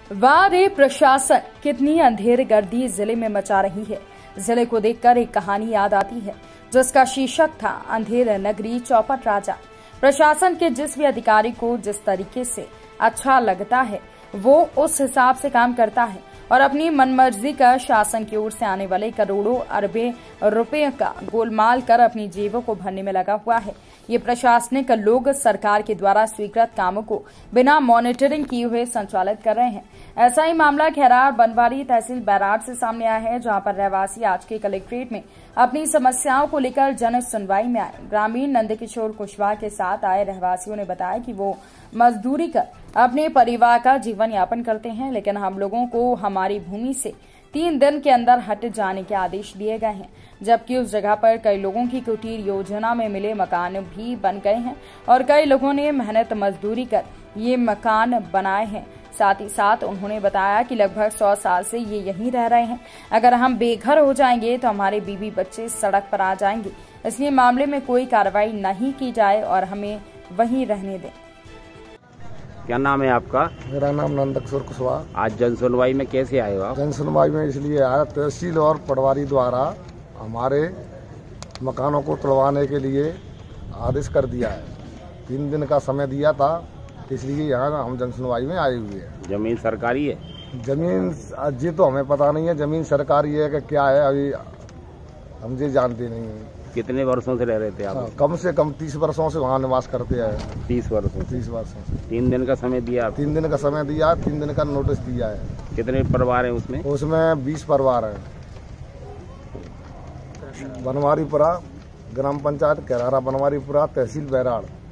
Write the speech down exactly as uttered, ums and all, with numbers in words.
वाह रे प्रशासन, कितनी अंधेरगर्दी जिले में मचा रही है। जिले को देखकर एक कहानी याद आती है जिसका शीर्षक था अंधेर नगरी चौपट राजा। प्रशासन के जिस भी अधिकारी को जिस तरीके से अच्छा लगता है वो उस हिसाब से काम करता है और अपनी मनमर्जी का शासन की ओर से आने वाले करोड़ों अरबे रुपए का गोलमाल कर अपनी जेबों को भरने में लगा हुआ है। ये प्रशासनिक लोग सरकार के द्वारा स्वीकृत कामों को बिना मॉनिटरिंग किए हुए संचालित कर रहे हैं। ऐसा ही मामला खैरार बनवारी तहसील बैराड़ से सामने आया है, जहां पर रहवासी आज के कलेक्ट्रेट में अपनी समस्याओं को लेकर जन सुनवाई में आए। ग्रामीण नंदकिशोर कुशवाहा के साथ आए रहवासियों ने बताया कि वो मजदूरी कर अपने परिवार का जीवन यापन करते हैं, लेकिन हम लोगों को हमारी भूमि से तीन दिन के अंदर हट जाने के आदेश दिए गए हैं, जबकि उस जगह पर कई लोगों की कुटीर योजना में मिले मकान भी बन गए हैं और कई लोगों ने मेहनत मजदूरी कर ये मकान बनाए हैं। साथ ही साथ उन्होंने बताया कि लगभग सौ साल से ये यहीं रह रहे हैं। अगर हम बेघर हो जाएंगे तो हमारे बीवी बच्चे सड़क पर आ जाएंगे, इसलिए मामले में कोई कार्रवाई नहीं की जाए और हमें वहीं रहने दें। क्या नाम है आपका? मेरा नाम नंदकिशोर कुशवाहा। आज जन सुनवाई में कैसे आए हो आप? जन सुनवाई में इसलिए आया, तहसील और पटवारी द्वारा हमारे मकानों को तुड़वाने के लिए आदेश कर दिया है। तीन दिन का समय दिया था, इसलिए यहाँ हम जन सुनवाई में आए हुए हैं। जमीन सरकारी है? जमीन जी तो हमें पता नहीं है, जमीन सरकारी है कि क्या है अभी हम ये जानते नहीं हैं। कितने वर्षों से रह रहे थे आप? हाँ, कम से कम तीस वर्षों से वहाँ निवास करते हैं। तीस वर्षों तीस वर्षों से। तीन दिन का समय दिया? तीन दिन का समय दिया, तीन दिन का नोटिस दिया है। कितने परिवार हैं उसमें? उसमें बीस परिवार हैं। बनवारीपुरा ग्राम पंचायत, खैरारा बनवारीपुरा, तहसील बैराड़।